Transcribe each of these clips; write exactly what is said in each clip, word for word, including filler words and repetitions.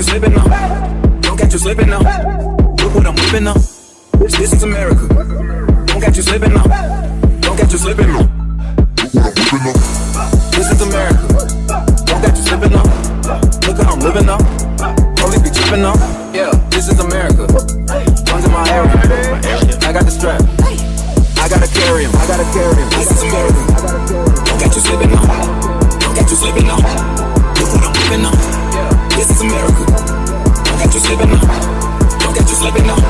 slipping now. Don't catch you slipping now. Look what I'm whipping now. This, this is America. Don't catch you slipping now. Don't catch you slipping now. Look what I'm whipping now. This is America. Don't catch you slipping now. Look how I'm living now. Police be tripping now. Yeah, this is America. One's in my area. I got the strap. I gotta carry him. I gotta carry him. This is America. Don't catch you slipping now. Don't catch you slipping now. Look what I'm whipping now. This is America. Don't catch you slipping now. Don't catch you slipping now.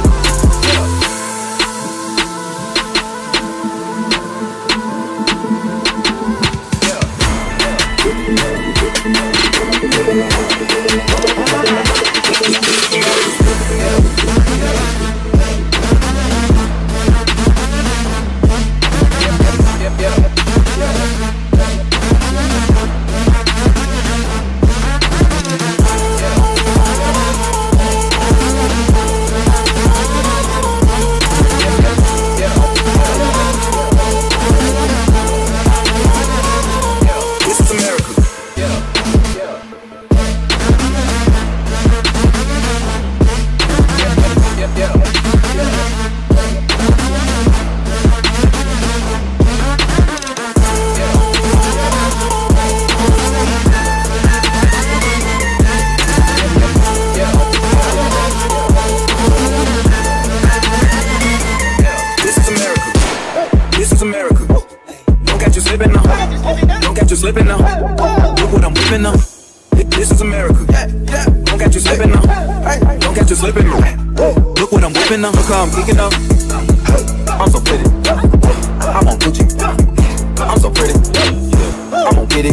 Slipping now. Look what I'm whipping now. This is America. Don't catch you slipping now. Don't catch you slipping now. Look what I'm whipping now. Look how I'm kicking up. I'm so pretty. I'm on Gucci. I'm so pretty. I'm gon' get it.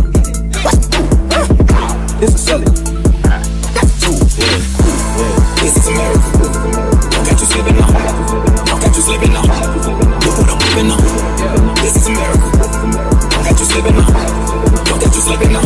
This is selling. This is America. Don't catch you slipping now. Don't catch you slipping now. Look what I'm whipping now. This is America. Don't catch you slipping now. Don't catch you slipping now.